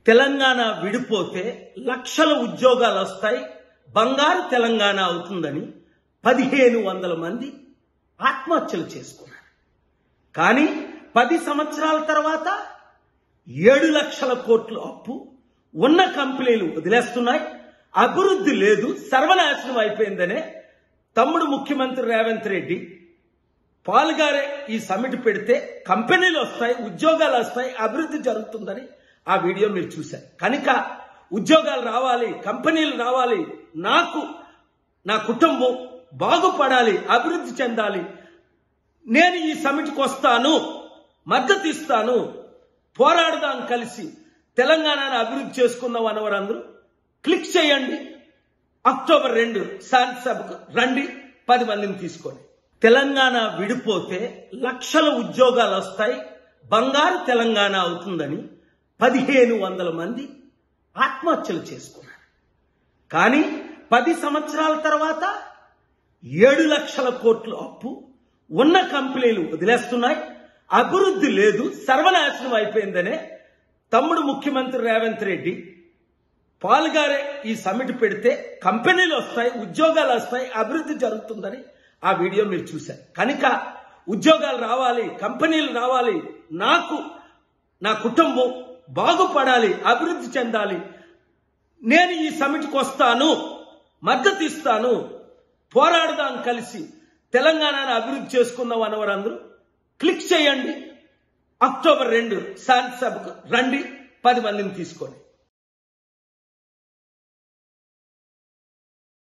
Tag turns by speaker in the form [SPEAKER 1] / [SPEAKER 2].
[SPEAKER 1] తెలంగాణ విడిపోతే లక్షల ఉద్యోగాలు వస్తాయి, బంగారు తెలంగాణ అవుతుందని 1500 మంది ఆత్మహత్యలు చేసుకున్నారు. కానీ 10 సంవత్సరాల తర్వాత 7 లక్షల కోట్ల అప్పు, ఉన్న కంపెనీలు వదిలేస్తున్నాయి, అభివృద్ధి లేదు, సర్వనాశనం అయిపోయిందనే తమ్ముడు ముఖ్యమంత్రి రేవంత్ రెడ్డి పాల్గారే ఈ సమిట్ పెడితే కంపెనీలు వస్తాయి, ఉద్యోగాలు వస్తాయి, అభివృద్ధి జరుగుతుందని ఆ వీడియో మీరు చూశారు. కనుక ఉద్యోగాలు రావాలి, కంపెనీలు రావాలి, నాకు నా కుటుంబం బాగుపడాలి, అభివృద్ధి చెందాలి, నేను ఈ సమిట్కి వస్తాను, మద్దతు ఇస్తాను, పోరాడదాం కలిసి, తెలంగాణను అభివృద్ధి చేసుకుందాం అనేవారందరూ క్లిక్ చేయండి. అక్టోబర్ 2 శాంతి సభకు రండి, 10 మందిని తీసుకోండి. తెలంగాణ విడిపోతే లక్షల ఉద్యోగాలు వస్తాయి, బంగారు తెలంగాణ అవుతుందని 1500 మంది ఆత్మహత్యలు చేసుకున్నారు. కానీ 10 సంవత్సరాల తర్వాత 7 లక్షల కోట్ల అప్పు, ఉన్న కంపెనీలు వదిలేస్తున్నాయి, అభివృద్ధి లేదు, సర్వనాశనం అయిపోయిందనే తమ్ముడు ముఖ్యమంత్రి రేవంత్ రెడ్డి పాల్గారే ఈ సమిట్ పెడితే కంపెనీలు వస్తాయి, ఉద్యోగాలు వస్తాయి, అభివృద్ధి జరుగుతుందని ఆ వీడియో మీరు చూశారు. కనుక ఉద్యోగాలు రావాలి, కంపెనీలు రావాలి, నాకు నా కుటుంబం బాగుపడాలి, అభివృద్ధి చెందాలి, నేను ఈ సమిట్కి వస్తాను, మద్దతు ఇస్తాను, పోరాడదాం కలిసి, తెలంగాణను అభివృద్ధి చేసుకుందాం అనేవారందరూ క్లిక్ చేయండి. అక్టోబర్ 2 శాంతి సభకు రండి, 10 మందిని తీసుకోండి.